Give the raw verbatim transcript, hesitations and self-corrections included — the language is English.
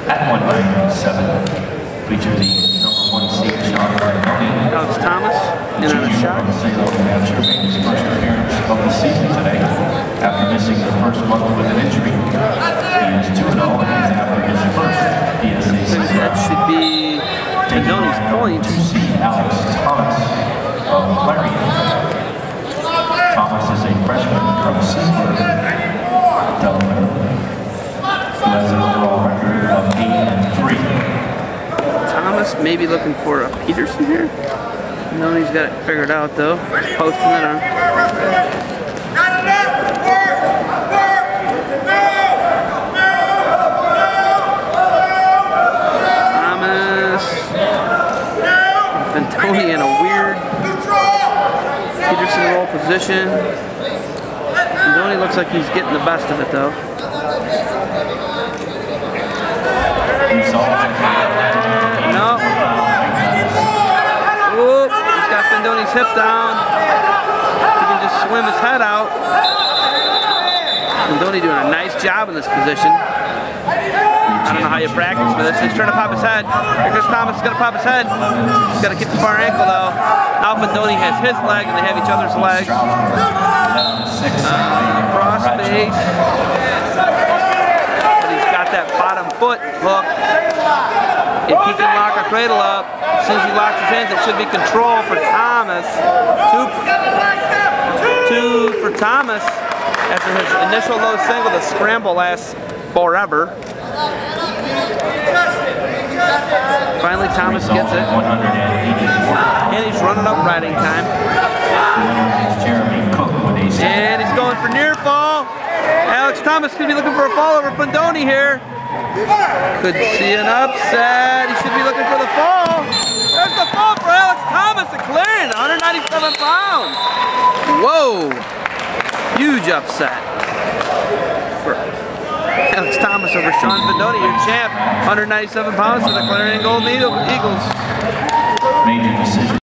at one ninety-seven. Feature the number one seed Sean Findoni. Alex Thomas in on a shot. From Salem, New Hampshire, made his first appearance of the season today after missing the first month with an injury. He is two and oh and after his first P S A season. That should be Findoni's point. To see Alex Thomas of Clarion. Thomas is a freshman from Seaburg, Delaware, who has an overall record of eight and three. Thomas maybe looking for a Peterson here. Findoni's got it figured out though. Just posting it on. Thomas. Findoni in a weird Peterson roll position. Findoni looks like he's getting the best of it though. No. Oop, he's got Findoni's hip down. He can just swim his head out. Findoni doing a nice job in this position. I don't know how you practice for this. He's trying to pop his head. Here goes Thomas, he's gonna pop his head. He's gotta keep the far ankle though. Now Findoni has his leg and they have each other's legs. Uh, cross face. But he's got that bottom foot hook. If he can lock or cradle up, as soon as he locks his hands, it should be control for Thomas. Two, two for Thomas after his initial low single. The scramble lasts forever. Finally, Thomas gets it. And he's running up riding time. And he's going for near fall. Alex Thomas could be looking for a fall over Findoni here. Could see an upset. He should be looking for the fall. There's the fall for Alex Thomas at Clarion, one ninety-seven pounds. Whoa. Huge upset for Alex Thomas over Sean Findoni, your champ, one ninety-seven pounds for the Clarion Golden Eagles. Major decision.